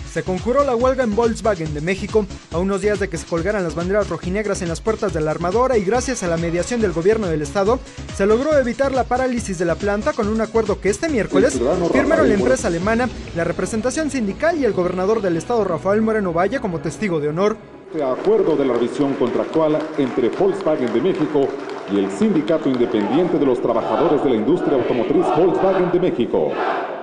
Se conjuró la huelga en Volkswagen de México a unos días de que se colgaran las banderas rojinegras en las puertas de la armadora y gracias a la mediación del gobierno del estado se logró evitar la parálisis de la planta con un acuerdo que este miércoles firmaron la empresa alemana, la representación sindical y el gobernador del estado Rafael Moreno Valle como testigo de honor. Acuerdo de la revisión contractual entre Volkswagen de México y el Sindicato Independiente de los Trabajadores de la Industria Automotriz Volkswagen de México.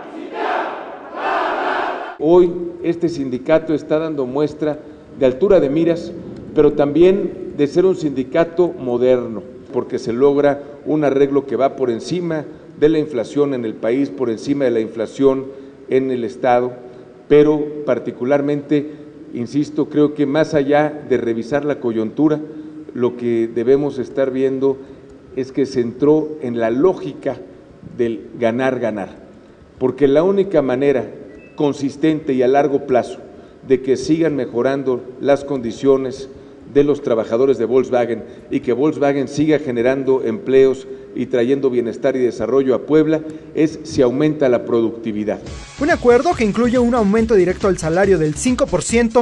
Hoy este sindicato está dando muestra de altura de miras, pero también de ser un sindicato moderno, porque se logra un arreglo que va por encima de la inflación en el país, por encima de la inflación en el Estado, pero particularmente, insisto, creo que más allá de revisar la coyuntura, lo que debemos estar viendo es que se entró en la lógica del ganar-ganar, porque la única manera consistente y a largo plazo de que sigan mejorando las condiciones de los trabajadores de Volkswagen y que Volkswagen siga generando empleos y trayendo bienestar y desarrollo a Puebla es si aumenta la productividad. Un acuerdo que incluye un aumento directo al salario del 5%,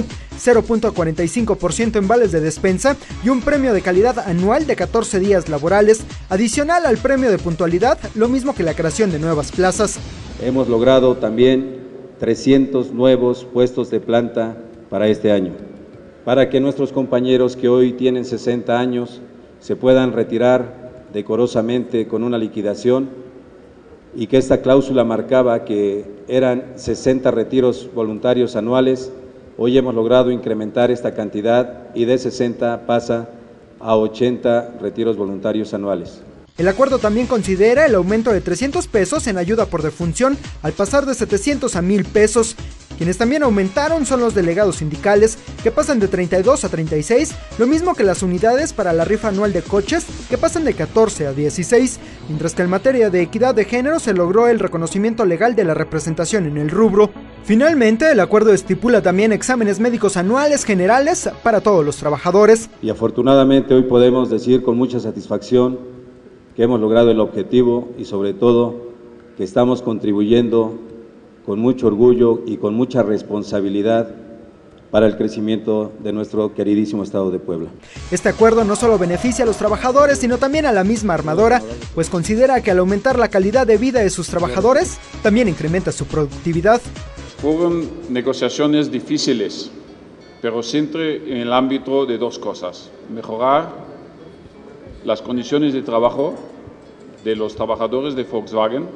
0.45% en vales de despensa y un premio de calidad anual de 14 días laborales, adicional al premio de puntualidad, lo mismo que la creación de nuevas plazas. Hemos logrado también 300 nuevos puestos de planta para este año, para que nuestros compañeros que hoy tienen 60 años se puedan retirar decorosamente con una liquidación y que esta cláusula marcaba que eran 60 retiros voluntarios anuales. Hoy hemos logrado incrementar esta cantidad y de 60 pasa a 80 retiros voluntarios anuales. El acuerdo también considera el aumento de 300 pesos en ayuda por defunción al pasar de 700 a 1,000 pesos. Quienes también aumentaron son los delegados sindicales, que pasan de 32 a 36, lo mismo que las unidades para la rifa anual de coches, que pasan de 14 a 16, mientras que en materia de equidad de género se logró el reconocimiento legal de la representación en el rubro. Finalmente, el acuerdo estipula también exámenes médicos anuales generales para todos los trabajadores. Y afortunadamente hoy podemos decir con mucha satisfacción que hemos logrado el objetivo y sobre todo que estamos contribuyendo con mucho orgullo y con mucha responsabilidad para el crecimiento de nuestro queridísimo estado de Puebla. Este acuerdo no solo beneficia a los trabajadores, sino también a la misma armadora, pues considera que al aumentar la calidad de vida de sus trabajadores, también incrementa su productividad. Fueron negociaciones difíciles, pero siempre en el ámbito de dos cosas: mejorar las condiciones de trabajo de los trabajadores de Volkswagen,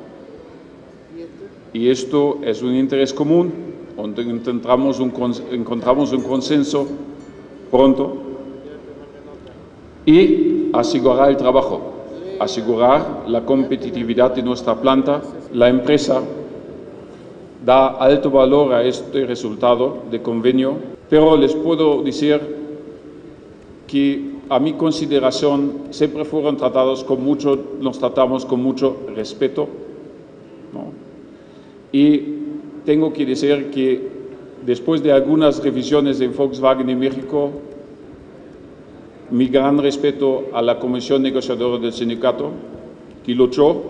y esto es un interés común, donde encontramos un consenso pronto, y asegurar el trabajo, asegurar la competitividad de nuestra planta. La empresa da alto valor a este resultado de convenio, pero les puedo decir que a mi consideración siempre fueron tratados nos tratamos con mucho respeto, ¿no? Y tengo que decir que después de algunas revisiones en Volkswagen en México, mi gran respeto a la comisión negociadora del sindicato, que luchó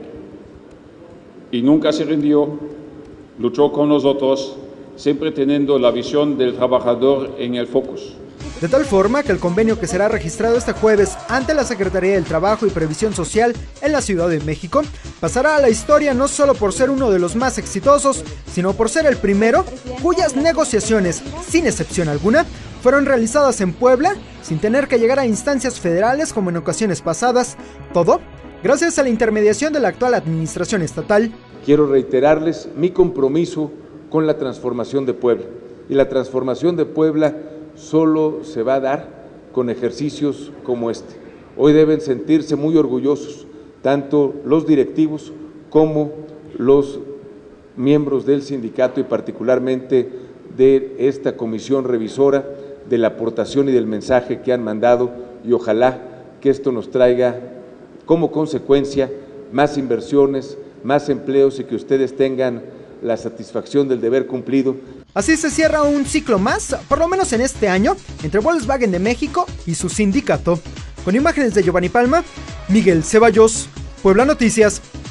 y nunca se rindió, luchó con nosotros, siempre teniendo la visión del trabajador en el focus. De tal forma que el convenio que será registrado este jueves ante la Secretaría del Trabajo y Previsión Social en la Ciudad de México pasará a la historia no solo por ser uno de los más exitosos, sino por ser el primero cuyas negociaciones, sin excepción alguna, fueron realizadas en Puebla sin tener que llegar a instancias federales como en ocasiones pasadas. Todo gracias a la intermediación de la actual administración estatal. Quiero reiterarles mi compromiso con la transformación de Puebla, y la transformación de Puebla solo se va a dar con ejercicios como este. Hoy deben sentirse muy orgullosos, tanto los directivos como los miembros del sindicato y particularmente de esta comisión revisora, de la aportación y del mensaje que han mandado, y ojalá que esto nos traiga como consecuencia más inversiones, más empleos y que ustedes tengan la satisfacción del deber cumplido. Así se cierra un ciclo más, por lo menos en este año, entre Volkswagen de México y su sindicato. Con imágenes de Giovanni Palma, Miguel Ceballos, Puebla Noticias.